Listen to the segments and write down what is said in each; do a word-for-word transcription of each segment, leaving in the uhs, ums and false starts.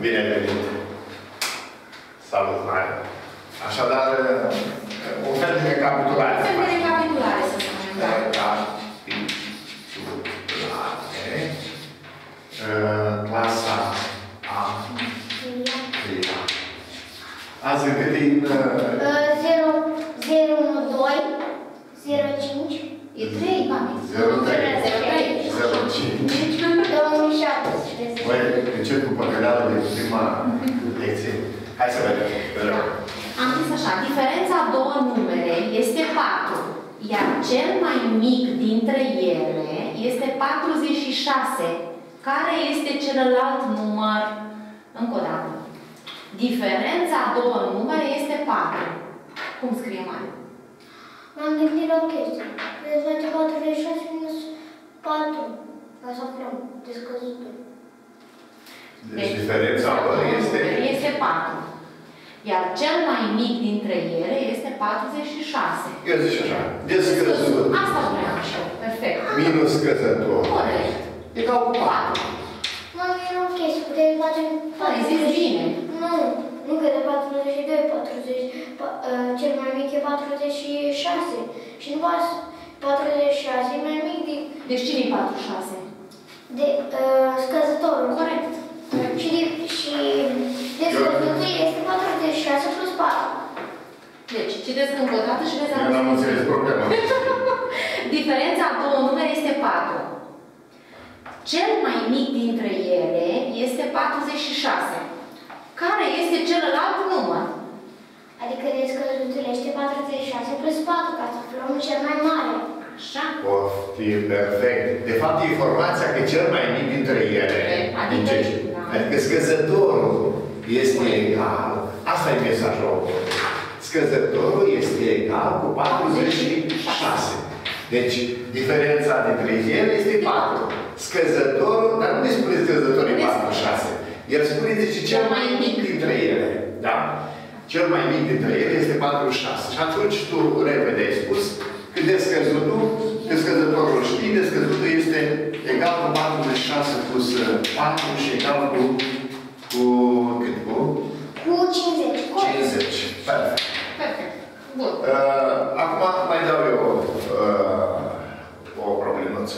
Bine ai venit! Salut, Maia! Așadar, un fel de recapitulare. Un fel de recapitulare, să spunem. Recapitulare. Clasa a treia. Azi în câte în... zero unu doi zero cinci E trei, mami. zero trei zero cinci două mii șaptesprezece. Băi, încep cu păcăleală de prima lecție. Hai să vedem. Am zis așa, diferența a două numere este patru, iar cel mai mic dintre ele este patruzeci și șase. Care este celălalt număr? Încă o dată. Diferența a două numere este patru. Cum scrie mai? M-am gândit la o chestie. Veți face patruzeci și șase minus patru. Ca să aflăm descăzutul. Deci diferența lor este... este patru. Iar cel mai mic dintre ele este patruzeci și șase. Eu zic așa, descăzut. Asta vreau și eu. Perfect. Minus scăzător. Corect. Egal cu patru. Mami, era o chestie. Puteți face Păi, zis bine. Nu. Nu că de patruzeci și doi, patruzeci, cel mai mic e patruzeci și șase. Și nu patruzeci și șase e mai mic de... Deci cine e patruzeci și șase? De uh, scăzătorul. Corect. Și, de, și descăzutul este patruzeci și șase plus patru. Deci, citesc încă o dată și vezi... Eu n-am înțeles problema. Diferența a două numere este patru. Cel mai mic dintre ele este patruzeci și șase. Care este celălalt număr? Adică descăzutul este patruzeci și șase plus patru, ca să aflăm cel mai mare. Așa? Poftim, perfect. De fapt, e informația că cel mai mic dintre ele, Adică, adică, adică scăzătorul este egal, asta e mesajul. Scăzătorul este egal cu patruzeci și șase. Deci, diferența dintre ele este patru. Scăzătorul, dar nu ne spune scăzătorul e patruzeci și șase. El spune, deci, cel mai mic dintre ele. Da? Cel mai mic dintre ele este patruzeci și șase. Și atunci tu repede ai spus că descăzutul, descăzătorul știi, descăzutul este egal cu patruzeci și șase plus patru și egal cu, cu cât? Cu? Cu cincizeci. cincizeci. Perfect. Perfect. Bun. Uh, acum mai dau eu uh, o problemăță.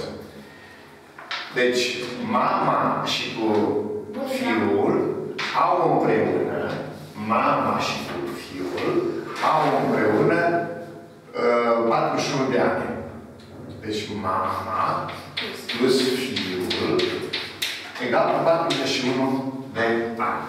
Deci, mama și cu fiul au împreună, mama și cu fiul au împreună uh, patruzeci și unu de ani. Deci, mama plus fiul egal cu patruzeci și unu de ani.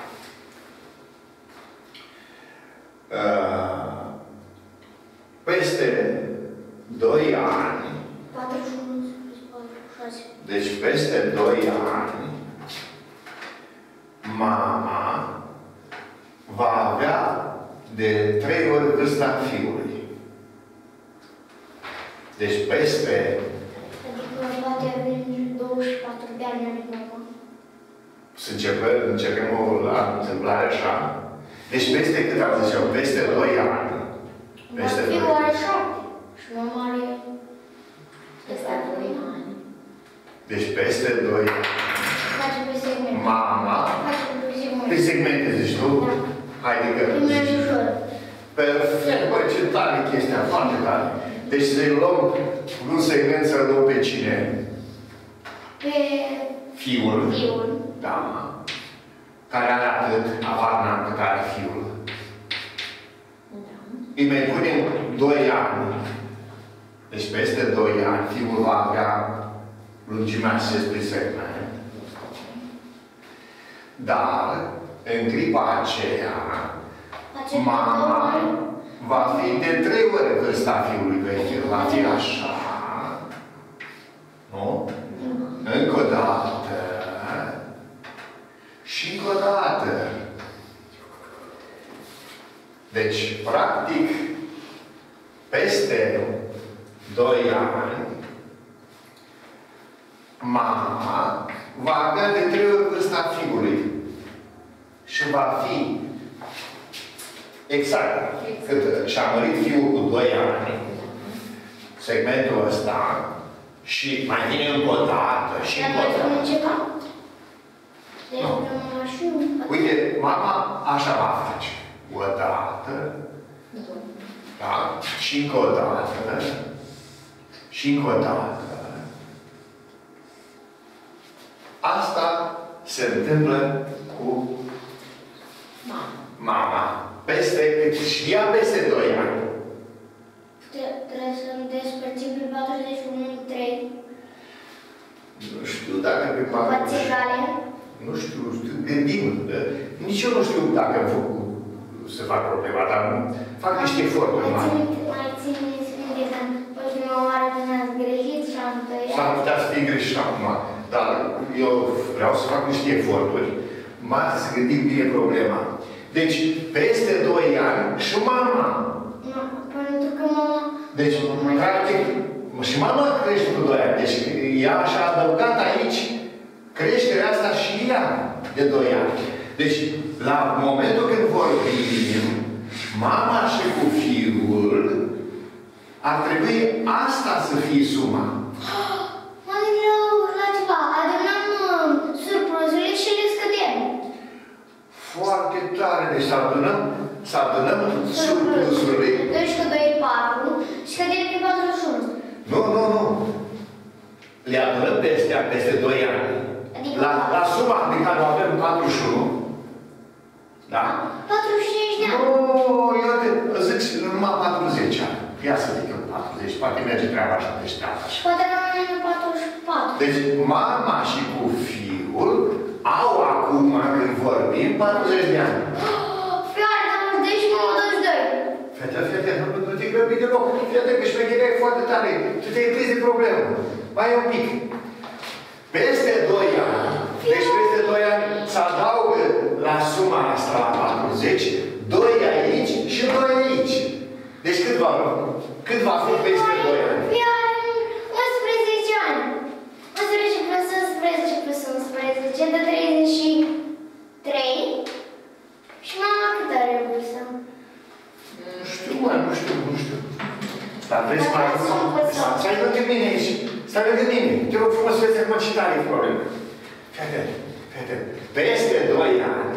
Uh, peste doi ani, patruzeci și unu plus patruzeci și șase. deci peste doi ani, mama va avea de trei ori vârsta fiului. Deci peste... Adică poate avea douăzeci și patru de ani mai mama. Să începem, începem o la întâmplare așa. Deci peste cât am zis eu? Peste doi ani. Peste doi Fiul are ani. șapte. Și mama are... Este doi ani. Deci peste doi ani. Face pe segmente. Mama... Face pe segmente. Pe segmente, zici tu? Da. Haide că... E mai ușor. Perfect. Băi, ce tare chestia, foarte tare. Deci să-i luăm un segment, să-l luăm pe cine? Pe... Fiul. Fiul. Da. Care are atât avarna cât are fiul. Da. Îi mai punem doi ani. Deci peste doi ani, fiul va avea lungimea acestui segment. Dar, în clipa aceea, Face mama va fi de trei ori vârsta fiului vechi. Va fi așa. Nu? Încă o dată. Și încă o dată. Deci, practic, peste doi ani, mama va avea de trei ori vârsta fiului. Și va fi exact cât și-a mărit fiul cu doi ani, segmentul ăsta, și mai vine încă o dată și încă o dată. Dar ce fac? Deci, Nu. numărul și nu. Uite, mama așa va face. O dată. Da? Și încă o dată. Și încă o dată. Asta se întâmplă cu Mama. mama. Peste, și ea peste doi ani. Trebuie să despărțim pe patruzeci și unu în trei. Nu știu dacă pe patru... Părți egale. Nu știu, știu, gândim. Nici eu nu știu dacă am făcut să fac problema, dar fac niște eforturi. Mai țineți, mai țineți minte că ultima oară când ați greșit și am tăiat. S-ar putea să fie greșit acum, dar eu vreau să fac niște eforturi. M-ați să gândim bine problema. Deci, peste doi ani și mama. Nu, pentru că mama... Deci, practic, și mama crește cu doi ani. Deci, ea și-a adăugat aici creșterea asta și ea de doi ani. Deci, la momentul când vorbim, mama și cu fiul, ar trebui asta să fie suma. Mă gândesc la ceva. Adunăm surplusurile și le scădem. Foarte tare. Deci, să adunăm, să adunăm surplusurile. doi și cu doi, patru. Și scădem pe patruzeci și unu. Nu, nu, nu. Le adunăm pe astea peste doi ani. Adică La, la suma pe care o avem patruzeci și unu. Da? patruzeci și cinci de ani. Nu, eu te zic numai patruzeci ani. Ia să zic eu patruzeci, poate merge treaba așa deșteaptă. Și poate rămâne patruzeci și patru. Deci mama și cu fiul au acum, când vorbim, patruzeci de ani. Fioare, douăzeci și nouă, douăzeci și doi. Fete, fete, nu, nu te grăbi deloc. Fete, că șmecherea e foarte tare. Tu te-ai prins de problemă. Mai un pic. Peste doi ani, deci peste doi ani, se adaugă la suma asta la patruzeci, doi aici și doi aici. Deci cât va, cât va fi peste doi ani? Fioare, unsprezece ani. unsprezece plus unsprezece plus unsprezece, de treizeci și trei. Și mama cât are vârstă? Nu știu, mă, nu știu, nu știu. Dar vrei să mai... Stai lângă mine aici. Stai lângă mine. Te rog frumos să vezi acum ce tare e problema. Fete, fete. Peste doi ani,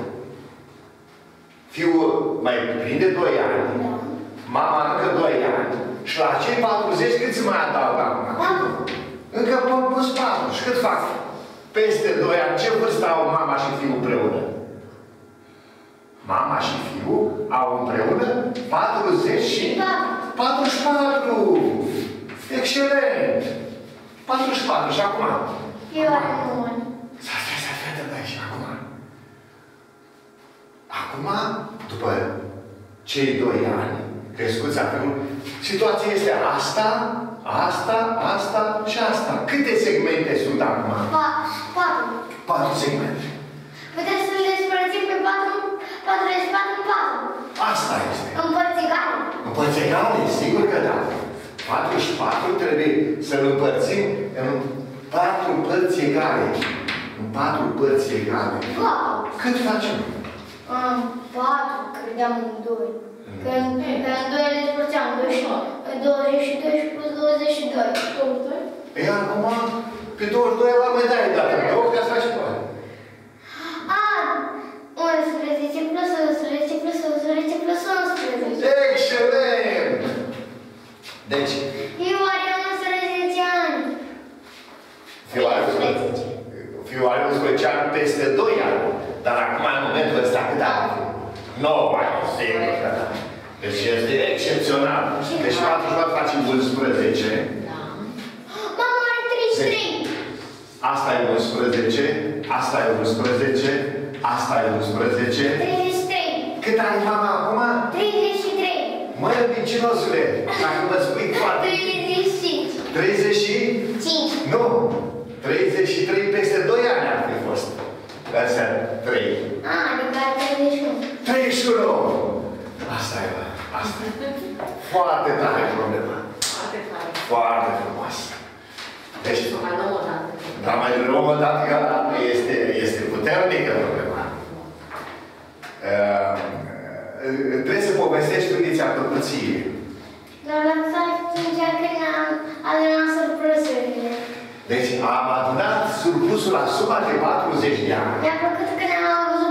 fiul mai prinde doi ani, mama încă doi ani, și la cei patruzeci cât se mai adaugă acum? Încă plus patru. Și cât fac? Peste doi ani, ce vârstă au mama și fiul împreună? Mama și fiul au împreună patruzeci și patruzeci și patru. Excelent! patruzeci și patru. Și acum? Eu are nouă ani. Stai, stai, stai, fete, băi, și acum? Acum, după cei doi ani, crescuți acum, situația este asta, asta, asta și asta. Câte segmente sunt acum? Patru. Patru segmente. Puteți să le despărțim pe patru, patruzeci și patru în patru. Asta este. În părți egale. În părți egale? Sigur că da. patruzeci și patru trebuie să-l împărțim în patru părți egale. În patru părți egale. Wow. Cât facem? Am patru, credeam în doi. Că în doi le despărțeam, douăzeci și doi și plus douăzeci și doi. Păi acum, pe douăzeci și doi la medaie dată. două ca să faci toate. A, unsprezece plus unsprezece plus unsprezece plus unsprezece. Excelent! Deci, Eu are unsprezece ani. fiul are unsprezece. Fiul are unsprezece ani peste doi ani. Dar acum, în momentul ăsta, cât are? nouă ani, sigur că da. Deci este excepțional. Deci patruzeci și patru face unsprezece. Mama are treizeci și trei. Asta e unsprezece, asta e unsprezece, asta e unsprezece. treizeci și trei. Cât are mama acum? treizeci și trei. Măi, mincinosule, dacă mă spui foarte... treizeci și cinci. treizeci și cinci. Nu! treizeci și trei peste doi ani ar fi fost. Astea, trei. A, adică treizeci și unu. treizeci și unu! Asta e, asta e. Foarte tare problema. Foarte tare. Foarte frumos. Deci, Mai nouă dată. dar mai nouă dată că este, este puternică problema. Uh, trebuie să povestești condiția plăcuției. Dar lăsați încerc când am adunat surplusurile. Deci am adunat surplusul la suma de patruzeci de ani. Mi-a plăcut când am văzut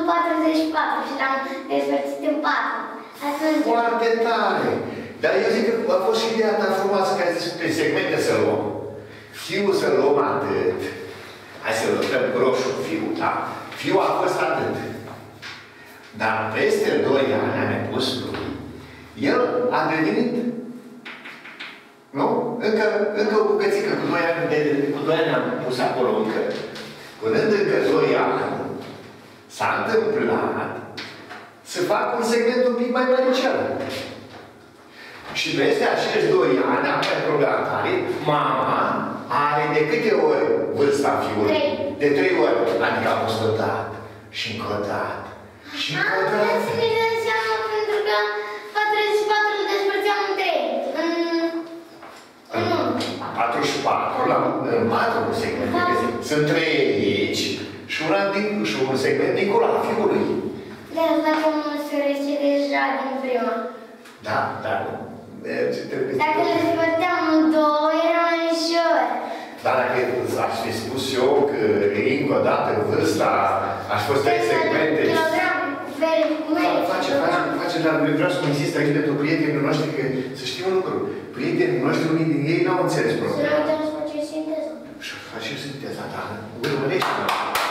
despărțit în patru. Atunci... Foarte tare! Dar eu zic că a fost și ideea ta frumoasă că ai zis pe segmente să luăm. Fiul să luăm atât. Hai să luăm roșu, fiul, da? Fiul a fost atât. Dar peste doi ani am pus lui. El a devenit, nu? Încă, încă o bucățică, cu doi ani, de, cu doi ani am pus acolo încă. Pânând încă doi ani, s-a întâmplat să fac un segment un pic mai măricel. Și peste acești doi ani, apoi problema tare, mama are de câte ori vârsta fiului? Trei. De trei ori. Adică a fost o dată. Și încă o dată. Și încă o dată. Am să ne dăm seama pentru că patruzeci și patru îl despărțeam în trei. În... În patruzeci și patru, la, în patru segmente. Da. Sunt trei aici și, una din, și un segment dincolo al fiului. De asta că mă sărăce deja din prima. Da, dar merge, trebuie să... Dacă le despărțeam în două, era mai ușor. Dar dacă aș fi spus eu că încă o dată vârsta, aș fost trei segmente... Kilogram, veri, mări, Face, face, face, dar vreau să mă insist aici pentru prietenii noștri, că să știu un lucru. Prietenii noștri, unii din ei n-au înțeles Să ne problema. uităm să facem sinteză. Și face sinteza, dar urmărește-mă.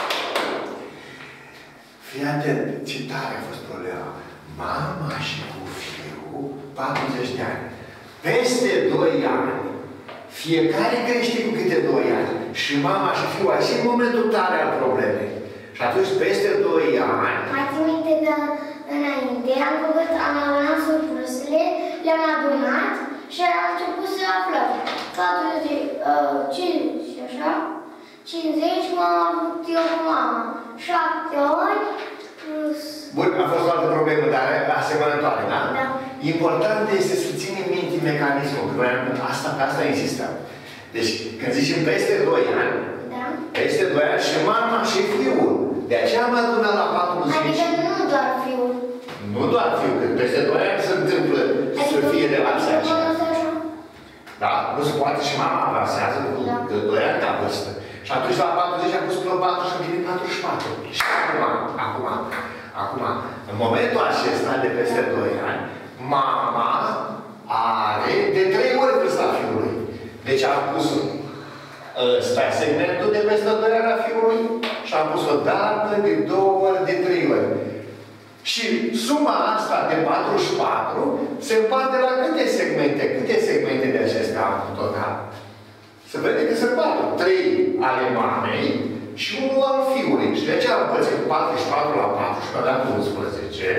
Fii atent, ce tare a fost problema. Mama și cu fiul, patruzeci de ani. Peste doi ani, fiecare crește cu câte doi ani. Și mama și fiul, așa e momentul tare al problemei. Și atunci, peste doi ani... Mai țin minte că înainte am făcut, am adunat surplusele, le-am adunat și am început să aflăm. patruzeci, cincizeci și așa, cincizeci m-am avut eu cu mama. șapte ori plus... Bun, a fost o altă problemă, dar asemănătoare, da? Da. Important este să ținem minte mecanismul, că noi asta, pe asta insistăm. Deci, când zicem peste doi ani, Da. peste doi ani și mama și fiul. De aceea am adunat la patruzeci. Adică nu doar fiul. Nu doar fiul, că peste doi ani se întâmplă Adică să fie relația nu aceea. așa. Da? Nu se poate și mama avansează cu Da. doi ani ca vârstă. Și atunci la patruzeci a pus pe patru și a venit patruzeci și patru. Și acum, acum, acum, în momentul acesta de peste doi ani, mama are de trei ori vârsta fiului. Deci am pus ăsta segmentul de peste doi ani a fiului și am pus o dată de două ori, de trei ori. Și suma asta de patruzeci și patru se împarte la câte segmente? Câte segmente de acestea am în total? Se vede că sunt patru. Trei ale mamei și unul al fiului. Și de aceea am împărțit patruzeci și patru la patru și mi-a dat unsprezece.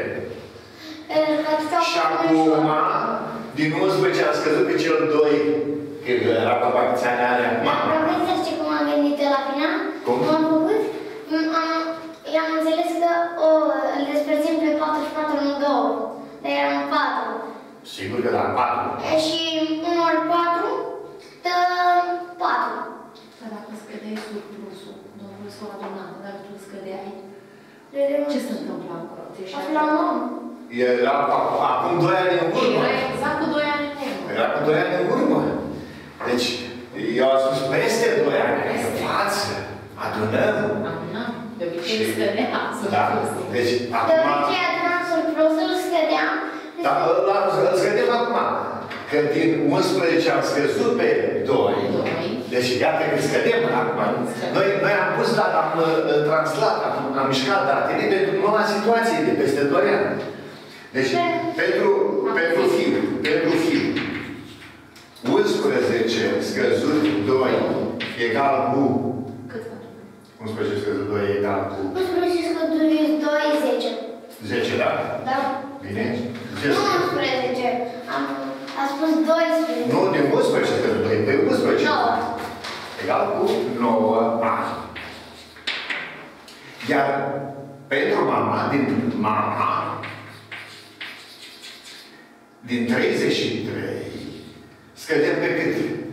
Și acum, din unsprezece am scăzut pe cel doi, că era pe bacțianarea acum. Dar vreau să știi cum am venit la final? Cum? Am făcut? Am, am înțeles că o, îl despărțim pe patruzeci și patru în două. Dar eram patru. Sigur că la patru. Și unu ori patru dă patru. Dar dacă scădeai surplusul, domnul s-o adunat, dar tu scădeai, Vedem ce se întâmplă acolo? Deci aflam. Era acum doi ani în urmă. Era exact cu doi ani în urmă. Era cu doi ani în urmă. Deci, eu am spus peste doi ani, în față, adunăm. Adunam. De obicei scădea Da. surplusul. Deci, De acum... obicei adunam surplusul, scădeam. Da, îl scădem acum. Că din unsprezece am scăzut pe doi. Deci, iată că scădem acum. Noi, noi am pus data, am uh, translat, am, am mișcat datele pentru noua situație de peste doi ani. Deci, pentru, pentru fiu, pentru fiu, unsprezece scăzut doi egal cu... Cât faci? unsprezece scăzut doi egal cu... unsprezece scăzut doi, zece. zece, da? Da. Bine? Nu unsprezece. Am, am spus doisprezece. Nu, de unsprezece scăzut doi, de unsprezece. nouă. Egal cu nouă ani. Iar pentru mama, din mama, din treizeci și trei, scădem pe cât?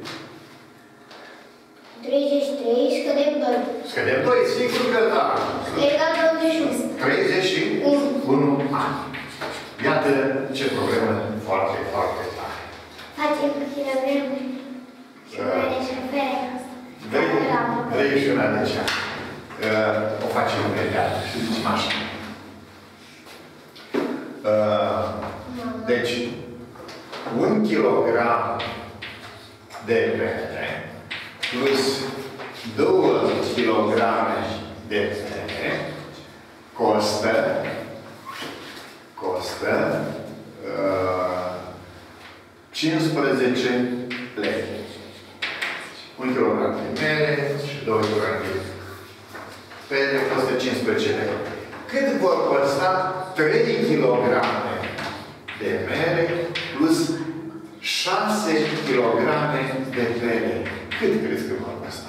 treizeci și trei, scădem doi. Scădem doi, sigur că da. Egal douăzeci și unu. treizeci și unu ani. Iată ce problemă foarte, foarte tare. Facem kilograme și mere și fere. Vrei și una de aceea. O facem imediat și zicem așa. Uh, deci, un kilogram de mere plus două kilograme de mere costă, costă uh, cincisprezece lei. Un kilogram de mere și două kilograme de pere costă cincisprezece lei. Cât vor costa trei kilograme de mere plus șase kilograme de pere? Cât crezi că vor costa?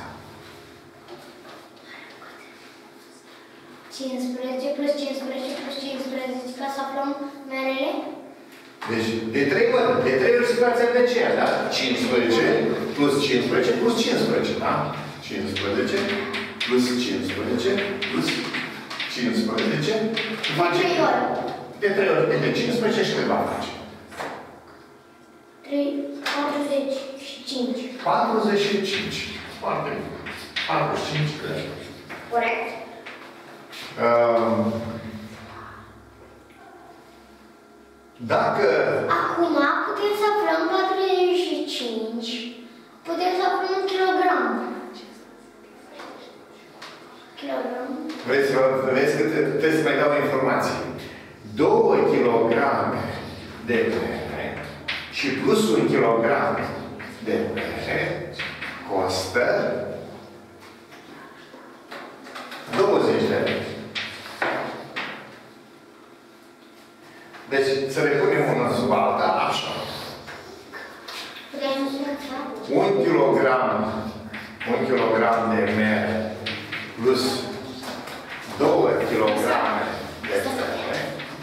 cincisprezece plus cincisprezece plus cincisprezece, ca să aflăm merele? Deci, de trei ori, de trei ori situația de aceea, da? cincisprezece plus cincisprezece plus cincisprezece, da? cincisprezece plus cincisprezece plus cincisprezece. De trei ori. De trei ori, de cincisprezece și cât va face? trei, patruzeci și cinci. patruzeci și cinci. Foarte bine. patruzeci și cinci, cred. Corect. Um, dacă... Acum putem să aflăm patruzeci și cinci. Putem să aflăm un kilogram. Kilogram. Vreți, vreți că trebuie să mai dau informații. două kilograme de mere și plus un kilogram de mere costă douăzeci de lei. Deci, să le punem una sub alta, așa. Putem să Un kilogram, un kilogram de mere plus două kilograme de mere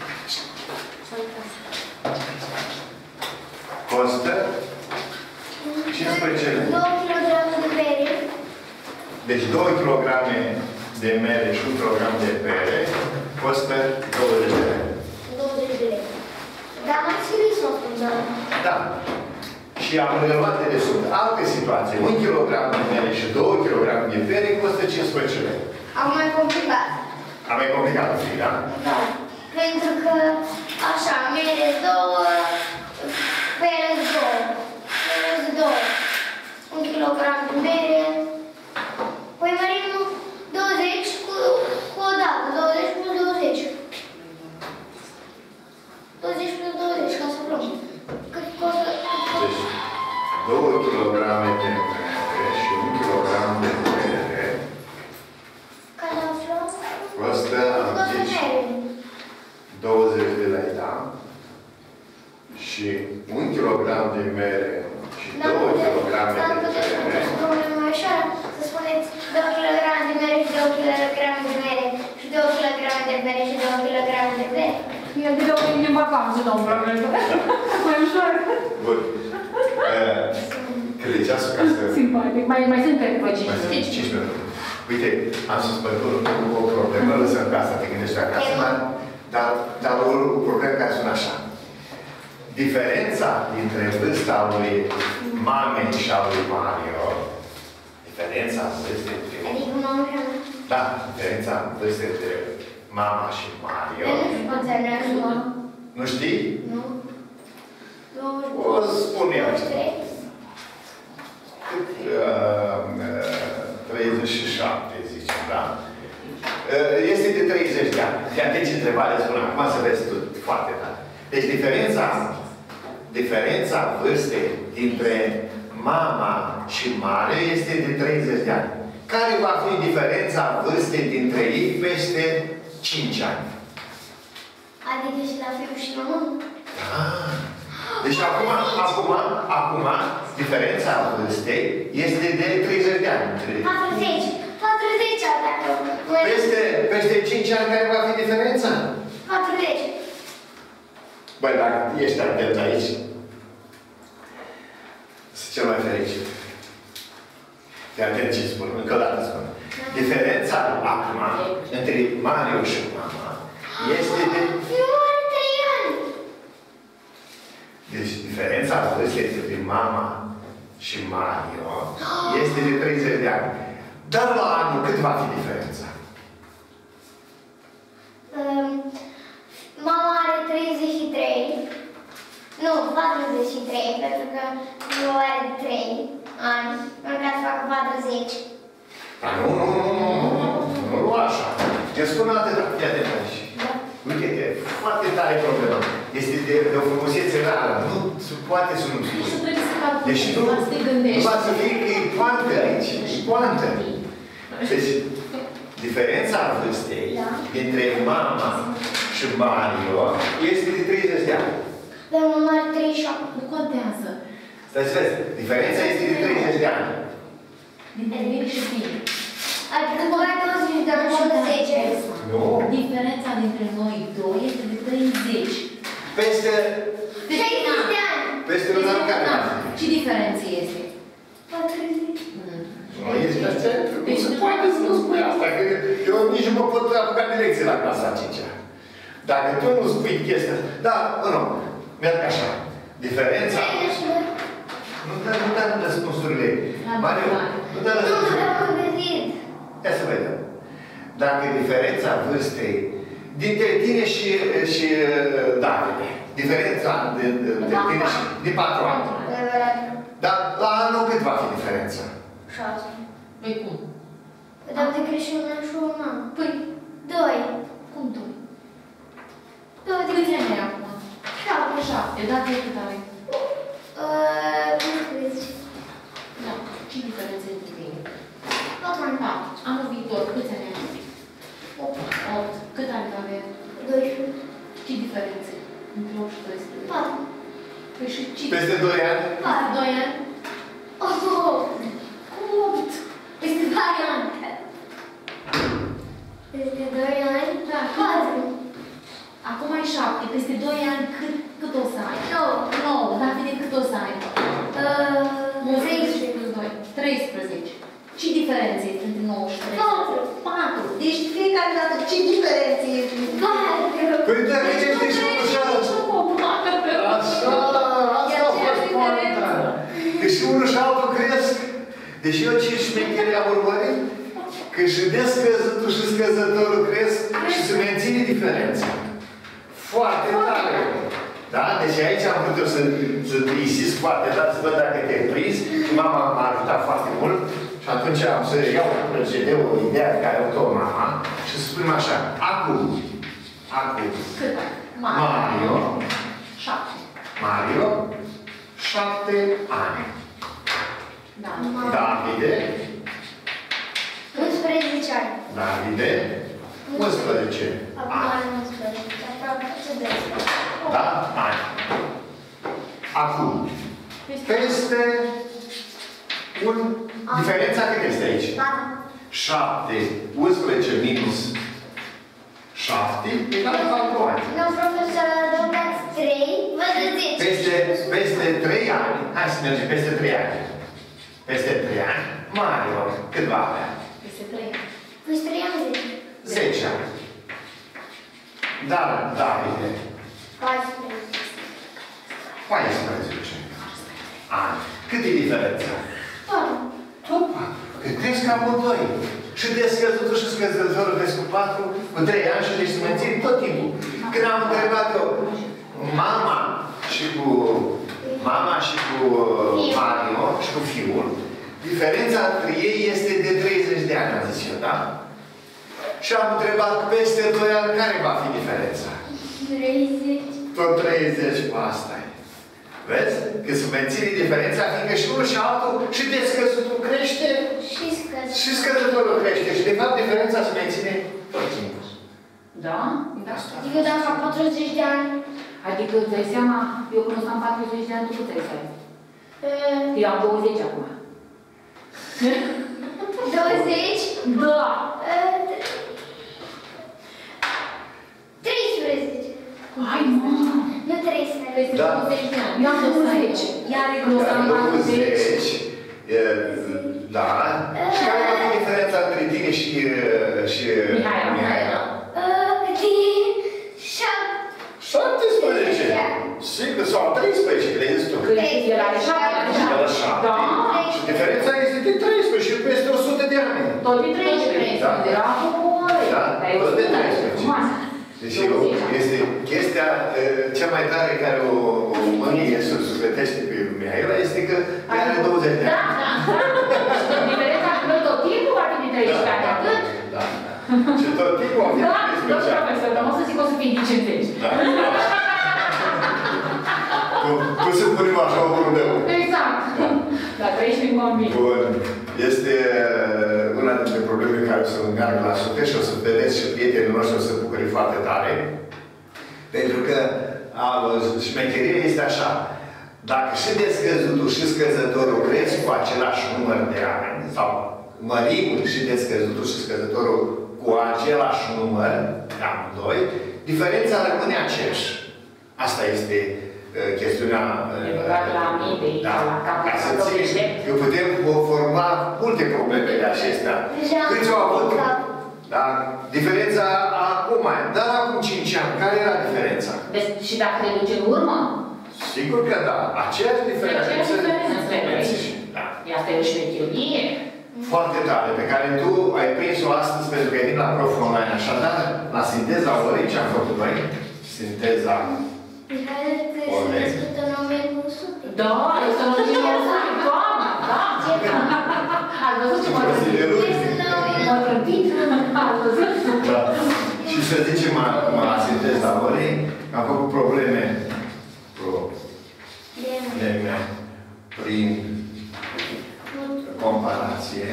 costă cincisprezece lei. două kilograme de pere. Deci două kilograme de mere și un kilogram de pere costă douăzeci de lei. douăzeci de lei. Dar mai scris-o, da? Da. Și am relevat de desubt alte situații. Un kilogram de mere și două kilograme de pere costă cincisprezece lei. Am mai complicat. Am mai complicat un pic, da? Da. Pentru că, așa, mere două, pere două, pere două, un kilogram de mere, păi mărim douăzeci cu, cu o dată, douăzeci plus douăzeci. douăzeci plus douăzeci, ca să luăm. Cât costă? Deci, două kilograme de mere și un kilogram de mere Ca să aflăm? costă, am Costă zis, mere. douăzeci de lei, da? Și un kilogram de mere și două kilograme de mere. Domnule, mai ușor să spuneți două kilograme de mere și două kilograme de mere și două kilograme de mere și două kilograme de mere. Eu de două ori în vacanță, domnule. Mai ușor. Bun. Cât de ceasul ca să... Simpatic. Mai, mai sunt pe Mai sunt cinci minute. Uite, am să spun o problemă, lăsăm pe asta, te gândești acasă, dar, dar, dar o, o problemă care sună așa. Diferența dintre vârsta lui mamei și a lui Mario, diferența vârstei între... Adică mama și mama. Da, diferența vârstei între mama și Mario. Eu nu știu cum se numește. Nu știi? Nu. O spun eu. treizeci și șapte, zicem, da? Este de treizeci de ani. De atunci întrebarea spune, acum să vezi tu foarte tare. Deci diferența, diferența vârstei dintre mama și Mario este de treizeci de ani. Care va fi diferența vârstei dintre ei peste cinci ani? Adică și la fiu și la mama? Da. Deci acum, acum, acum, diferența vârstei este de treizeci de ani. patruzeci. patruzeci ani dacă... Peste, peste cinci ani care va fi diferența? patruzeci. Băi, dacă ești atent aici, sunt cel mai fericit. De atent ce spun, încă o dată spun. Diferența acum între Mario și mama este de... Eu are trei ani. Deci diferența vârstei între mama și Mario este de treizeci de ani. Dar la anul cât va fi diferența? Um, mama are treizeci meu are trei ani, în care fac patruzeci. Dar nu, nu, nu, nu, nu, nu, nu așa. Te spun atât, fii atent aici. Uite, e foarte tare problema. Este de, de o frumusețe rară. Nu se poate să nu spui. Deci nu, nu va să fie că e poantă aici. E poantă. Deci, diferența vârstei dintre mama și Mario este de treizeci de ani. Dar mama are treizeci și opt. Nu contează. Stai să vezi, diferența este de treizeci de ani. Dintre mine și tine. Adică tu ai douăzeci de ani și zece. Nu. Diferența dintre noi doi este de treizeci. Peste... treizeci de ani. Peste un an care va fi. Ce diferență este? patruzeci. Nu este așa? Nu se poate să nu spui asta, că eu nici nu mă pot apuca de lecție la clasa a cincea. Dacă tu nu spui chestia asta, da, nu, merg așa. Diferența... treizeci și doi. Nu dă, nu dă răspunsurile. Mariu, nu dă Nu, răspunsurile. dar am gândit. Ia să vedem. Dacă diferența vârstei dintre tine și, și Davide, diferența de, de, de tine și de patru ani. Dar la anul cât va fi diferența? șase. Păi cum? Păi dau de Crăciun și un an. Păi, doi. cum doi? Doi de Câți ani ai acum? șapte. Șapte. Dar tu cât ai? unsprezece. Da. Ce diferență între tine? patru ani. Da. Anul viitor, câți ani ai? opt. opt. Cât ani avea? doisprezece. Ce diferențe între opt și doisprezece? patru. Păi și ce? Peste doi ani? Peste doi ani? Oh, Cum opt? Peste doi ani. peste doi ani? Da. patru. Acum ai șapte. Peste doi ani cât, cât o să ai? nouă. nouă. Davide, cât o să ai? treisprezece. plus doi. treisprezece. Ce diferență este între nouă și treisprezece? patru. patru. Deci fiecare dată ce diferență este? patru. Păi dacă ești și unul și altul. Așa, asta a fost poanta. Că și unul și altul cresc. Deci eu ce șmecheri am urmărit? Că și descăzătul și scăzătorul cresc și se menține diferența. Foarte tare. Da? Deci aici am putut să, să insist foarte tare, să văd dacă te-ai prins. Mama m-a ajutat foarte mult. Și atunci am să iau procedeul, ideea care o tot mama și să spunem așa. Acum. Acum. Cât ai? Mario. Șapte. Mario. Șapte ani. Da. Davide. unsprezece ani. Davide. unsprezece Acum ani. are unsprezece. Aproape să doisprezece. Da? Ani. Acum. Peste un... Diferența cât este aici? patru. șapte. unsprezece minus șapte egal cu patru ani. Nu, profesor, adăugați trei, vă dă zece. Peste, peste trei ani, hai să mergem peste trei ani. Peste trei ani, Mario, cât va avea? Peste trei ani. Păi trei ani zece. zece ani. Dar, Davide, paisprezece. paisprezece ani. Cât e diferența? patru. Tot patru. Că crezi că amândoi. Și descăzătul și scăzătorul cresc cu patru, cu trei ani și deci se mențin tot timpul. Când am întrebat eu mama și cu mama și cu Mario și cu fiul, diferența între ei este de treizeci de ani, am zis eu, da? Și am întrebat peste doi ani care va fi diferența. treizeci. Tot treizeci cu asta e. Vezi? Că se menține diferența, fiindcă și unul și altul și descăzutul crește Și scăzut. și scăzătorul crește. Și de fapt diferența se menține tot timpul. Da? Da. Adică dacă am patruzeci de ani, Adică îți dai seama, eu când o să am patruzeci de ani, tu cât ai să ai? uh, Eu am douăzeci acum. douăzeci, Da! uh, treisprezece. Hai, mă! Nu treisprezece. Peste Da. douăzeci de ani. Eu am douăzeci. Iar e Eu am patruzeci. douăzeci. e, Da. Și care va fi diferența între tine și, și Mihaela. Mihaela? Uh, din șapte. șaptesprezece. Sigur, sau treisprezece, le zis tu. Că el are șapte. El are șapte. Da. Și diferența este de treisprezece și peste o sută de ani. Tot de treisprezece. Da. Bravo! Da, Dar e o tot de sută. treisprezece. Frumoasă. Deci eu, este chestia uh, cea mai tare care o, o mânie să sufletește pe Mihaela este că Ea are douăzeci de ani. Da, da, da. Și diferența între tot timpul va fi de treizeci de ani, atât? Da. Și tot timpul va fi Da, treizeci domnul de ani. profesor, dar nu o să zic o să fie din cincizeci. Da. Cum se punem așa o problemă? Exact. Dar trăiești prin convins. Bun. Este una dintre problemele care o să meargă la sute și o să vedeți și prietenii noștri o să bucuri foarte tare. Pentru că a, șmecheria este așa. Dacă și descăzutul și scăzătorul cresc cu același număr de ani, sau mărimul și descăzutul și scăzătorul cu același număr, de amândoi, diferența rămâne aceeași. Asta este uh, chestiunea... Uh, la minte, da, la ca să ținem, că putem forma multe probleme de acestea. Câți au avut? Da? Diferența acum, dar acum cinci ani, care era diferența? Deci, și dacă le duce în urmă? Sigur că da. Aceeași diferență. Aceeași diferență. Da. Asta e o șmecherie. Foarte tare, pe care tu ai prins-o astăzi pentru că ai venit la prof online. Așadar, la sinteza orei, ce am făcut noi? Sinteza orei. Da, este în o mie nouă sute, doamna, da? Ați văzut ce mă trântit? Mă trântit? Ați văzut? Da. Și să zicem acum la sinteza orei, am făcut probleme probleme prin comparație,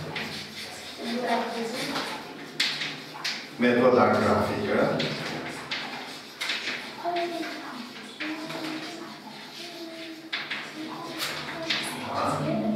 metoda grafică, da.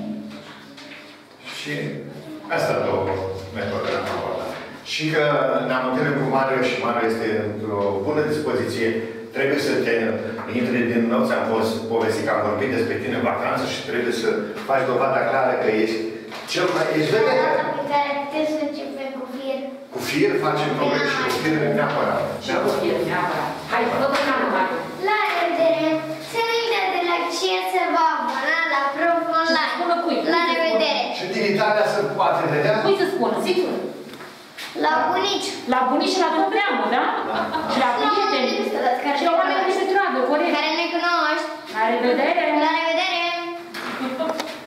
Și astea două metode am abordat. Și că ne-am întâlnit cu Mario și Mario este într-o bună dispoziție. Trebuie să te intri din nou, ți-am povestit că am vorbit despre tine în vacanță și trebuie să faci dovada clară că ești cel mai... Ești vedetă. Pe care puteți să începem cu fir. Cu fir facem probleme și cu fir neapărat. Și cu fir, neapărat. Hai, vă dă canul, Mario. La revedere! Să nu uitați de la ce se va abona la prof online. Spună cui? La revedere! Și utilitatea se poate vedea? Cui să spună, sigur? La bunici! La bunici și la tot neamul, da? Și la prieteni. Și la oameni care se tragă, corect. Care ne cunoști. La revedere! La revedere!